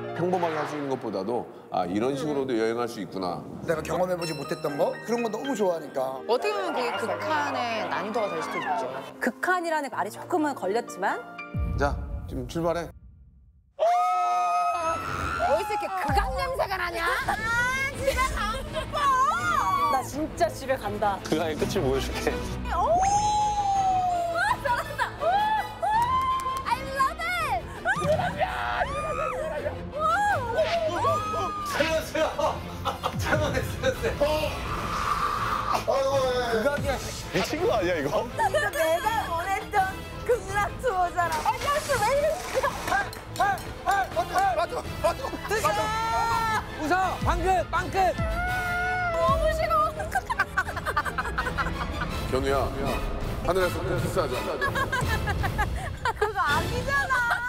평범하게 할 수 있는 것보다도 아 이런 식으로도 여행할 수 있구나. 내가 경험해보지 못했던 거 그런 거 너무 좋아하니까. 어떻게 보면 그게 극한의 난이도가 될 수도 있죠. 극한이라는 말이 조금은 걸렸지만 자, 지금 출발해. 어디서 이렇게 극악 냄새가 나냐? 집에 가고 싶어. 나 진짜 집에 간다. 그강의 끝을 보여줄게. 잘한다. I love it. 극악이야. 미친 거 아니야 이거? 진짜 내가 원했던 극락 투어잖아. 야씨 왜 이래? 맞아. 웃어. 방긋. 너무 싫어. 견우야, 하늘에서 키스하자. 그거 아니잖아.